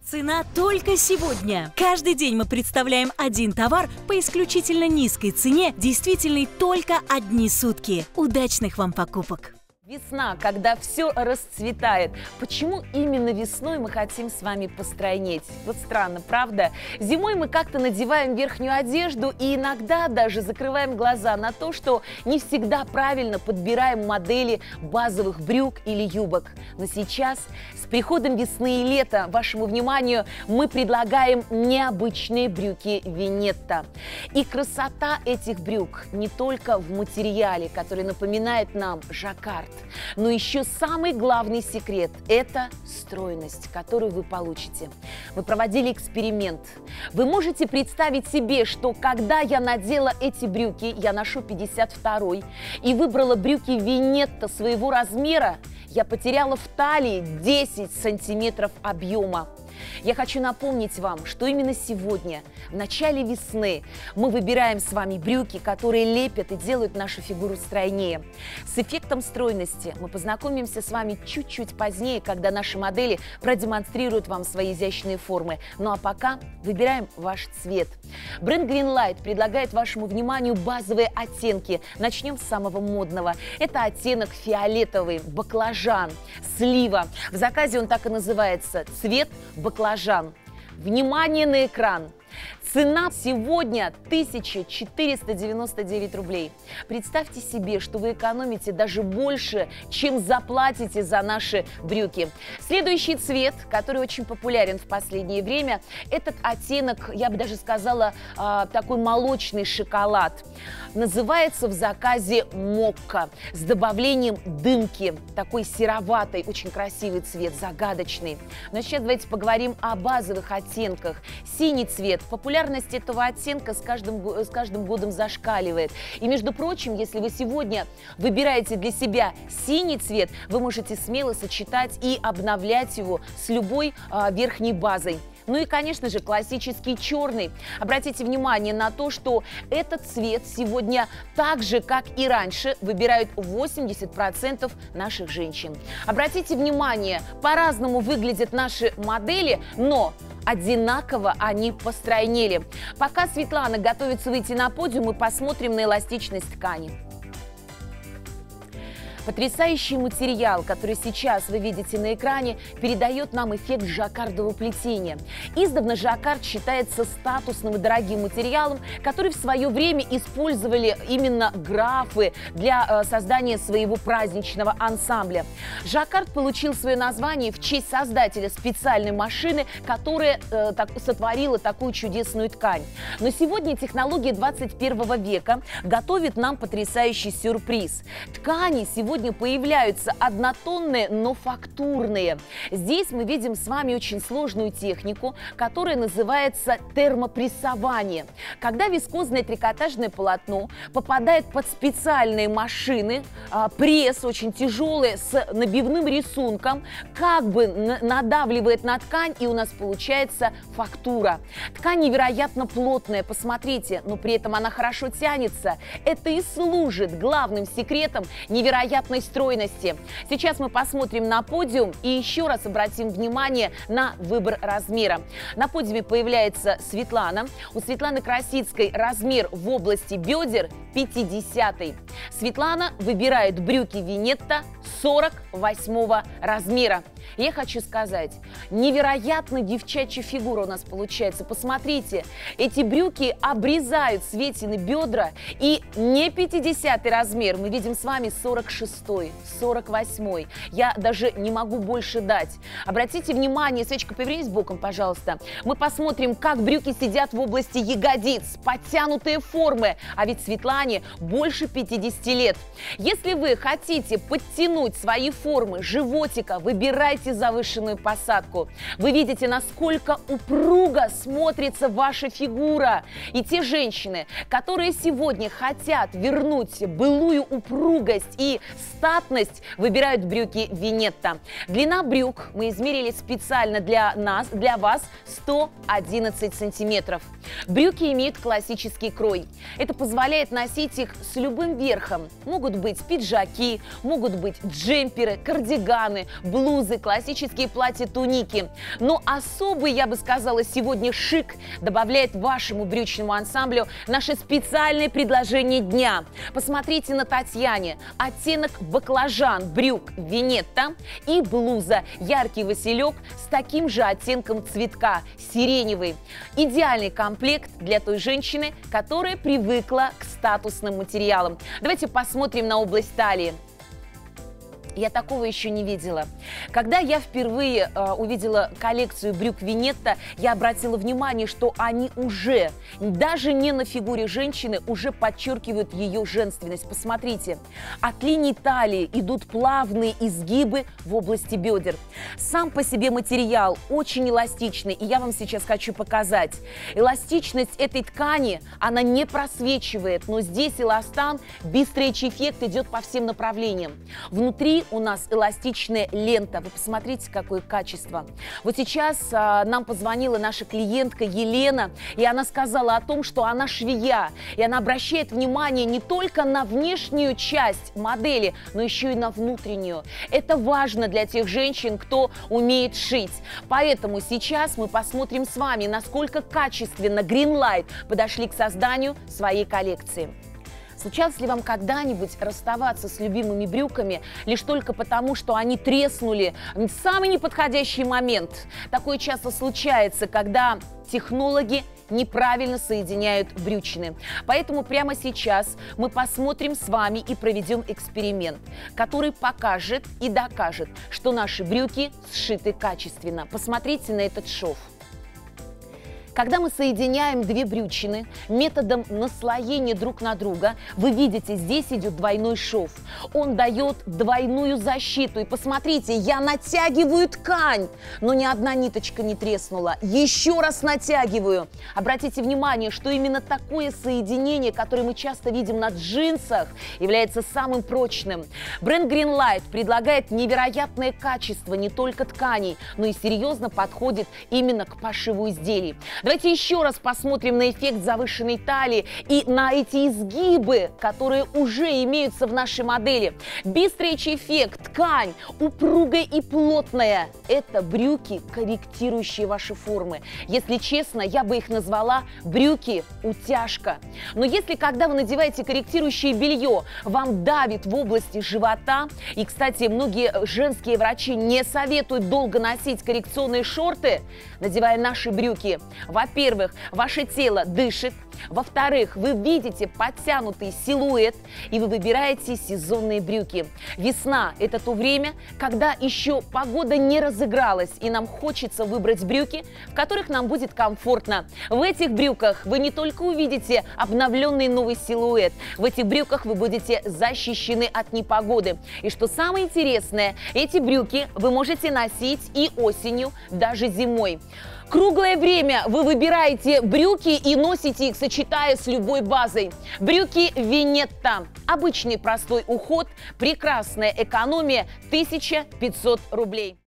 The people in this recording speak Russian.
Цена только сегодня. Каждый день мы представляем один товар по исключительно низкой цене, действительной только одни сутки. Удачных вам покупок! Весна, когда все расцветает. Почему именно весной мы хотим с вами постройнеть? Вот странно, правда? Зимой мы как-то надеваем верхнюю одежду и иногда даже закрываем глаза на то, что не всегда правильно подбираем модели базовых брюк или юбок. Но сейчас, с приходом весны и лета, вашему вниманию мы предлагаем необычные брюки Винетта. И красота этих брюк не только в материале, который напоминает нам жаккард, но еще самый главный секрет – это стройность, которую вы получите. Мы проводили эксперимент. Вы можете представить себе, что когда я надела эти брюки, я ношу 52-й, и выбрала брюки Винетта своего размера, я потеряла в талии 10 сантиметров объема. Я хочу напомнить вам, что именно сегодня, в начале весны, мы выбираем с вами брюки, которые лепят и делают нашу фигуру стройнее. С эффектом стройности мы познакомимся с вами чуть-чуть позднее, когда наши модели продемонстрируют вам свои изящные формы. Ну а пока выбираем ваш цвет. Бренд Greenlight предлагает вашему вниманию базовые оттенки. Начнем с самого модного. Это оттенок фиолетовый, баклажан, слива. В заказе он так и называется – цвет баклажан. Внимание на экран! Цена сегодня 1499 рублей. Представьте себе, что вы экономите даже больше, чем заплатите за наши брюки. Следующий цвет, который очень популярен в последнее время, этот оттенок, я бы даже сказала, такой молочный шоколад. Называется в заказе мокка с добавлением дымки. Такой сероватый, очень красивый цвет, загадочный. Но сейчас давайте поговорим о базовых оттенках. Синий цвет. Популярность этого оттенка с каждым годом зашкаливает. И, между прочим, если вы сегодня выбираете для себя синий цвет, вы можете смело сочетать и обновлять его с любой верхней базой. Ну и, конечно же, классический черный. Обратите внимание на то, что этот цвет сегодня так же, как и раньше, выбирают 80% наших женщин. Обратите внимание, по-разному выглядят наши модели, но одинаково они постройнели. Пока Светлана готовится выйти на подиум, мы посмотрим на эластичность ткани. Потрясающий материал, который сейчас вы видите на экране, передает нам эффект жаккардового плетения. Издавна жаккард считается статусным и дорогим материалом, который в свое время использовали именно графы для создания своего праздничного ансамбля. Жаккард получил свое название в честь создателя специальной машины, которая сотворила такую чудесную ткань. Но сегодня технология 21 века готовит нам потрясающий сюрприз. Ткани сегодня появляются однотонные, но фактурные. Здесь мы видим с вами очень сложную технику, которая называется термопрессование. Когда вискозное трикотажное полотно попадает под специальные машины, пресс очень тяжелый с набивным рисунком, как бы надавливает на ткань, и у нас получается фактура. Ткань невероятно плотная, посмотрите, но при этом она хорошо тянется. Это и служит главным секретом невероятной стройности. Сейчас мы посмотрим на подиум и еще раз обратим внимание на выбор размера. На подиуме появляется Светлана. У Светланы Красицкой размер в области бедер 50-й. Светлана выбирает брюки Винетта 48 размера. Я хочу сказать, невероятно девчачья фигура у нас получается. Посмотрите, эти брюки обрезают Светины бедра, и не 50-й размер, мы видим с вами 46-й, 48-й. Я даже не могу больше дать. Обратите внимание, Светочка, повернись боком, пожалуйста. Мы посмотрим, как брюки сидят в области ягодиц, подтянутые формы, а ведь Светлане больше 50 лет. Если вы хотите подтянуть свои формы животика, выбирайте завышенную посадку. Вы видите, насколько упруго смотрится ваша фигура. И те женщины, которые сегодня хотят вернуть былую упругость и статность, выбирают брюки Винетта. Длина брюк мы измерили специально для вас 111 сантиметров. Брюки имеют классический крой. Это позволяет носить их с любым верхом. Могут быть пиджаки, могут быть джемперы, кардиганы, блузы, классические платья-туники. Но особый, я бы сказала, сегодня шик добавляет вашему брючному ансамблю наше специальное предложение дня. Посмотрите на Татьяне. Оттенок баклажан брюк Винетта и блуза яркий василек с таким же оттенком цветка сиреневый. Идеальный комплект для той женщины, которая привыкла к статусным материалам. Давайте посмотрим на область талии. Я такого еще не видела. Когда я впервые увидела коллекцию брюк Винетта, я обратила внимание, что они уже, даже не на фигуре женщины, уже подчеркивают ее женственность. Посмотрите, от линии талии идут плавные изгибы в области бедер. Сам по себе материал очень эластичный, и я вам сейчас хочу показать. Эластичность этой ткани, она не просвечивает, но здесь эластан, бистрейч-эффект идет по всем направлениям. Внутри у нас эластичная лента. Вы посмотрите, какое качество. Вот сейчас нам позвонила наша клиентка Елена, и она сказала о том, что она швея, и она обращает внимание не только на внешнюю часть модели, но еще и на внутреннюю. Это важно для тех женщин, кто умеет шить. Поэтому сейчас мы посмотрим с вами, насколько качественно Greenlight подошли к созданию своей коллекции. Случалось ли вам когда-нибудь расставаться с любимыми брюками лишь только потому, что они треснули в самый неподходящий момент? Такое часто случается, когда технологи неправильно соединяют брючины. Поэтому прямо сейчас мы посмотрим с вами и проведем эксперимент, который покажет и докажет, что наши брюки сшиты качественно. Посмотрите на этот шов. Когда мы соединяем две брючины методом наслоения друг на друга, вы видите, здесь идет двойной шов. Он дает двойную защиту. И посмотрите, я натягиваю ткань, но ни одна ниточка не треснула. Еще раз натягиваю. Обратите внимание, что именно такое соединение, которое мы часто видим на джинсах, является самым прочным. Бренд Greenlight предлагает невероятное качество не только тканей, но и серьезно подходит именно к пошиву изделий. Давайте еще раз посмотрим на эффект завышенной талии и на эти изгибы, которые уже имеются в нашей модели. Бистрейч-эффект, ткань упругая и плотная. Это брюки, корректирующие ваши формы. Если честно, я бы их назвала брюки-утяжка. Но если, когда вы надеваете корректирующее белье, вам давит в области живота, и, кстати, многие женские врачи не советуют долго носить коррекционные шорты, надевая наши брюки. Во-первых, ваше тело дышит. Во-вторых, вы видите подтянутый силуэт, и вы выбираете сезонные брюки. Весна – это то время, когда еще погода не разыгралась, и нам хочется выбрать брюки, в которых нам будет комфортно. В этих брюках вы не только увидите обновленный новый силуэт, в этих брюках вы будете защищены от непогоды. И что самое интересное, эти брюки вы можете носить и осенью, даже зимой. Круглое время вы выбираете брюки и носите их, сочетая с любой базой. Брюки Винетта. Обычный простой уход, прекрасная экономия – 1500 рублей.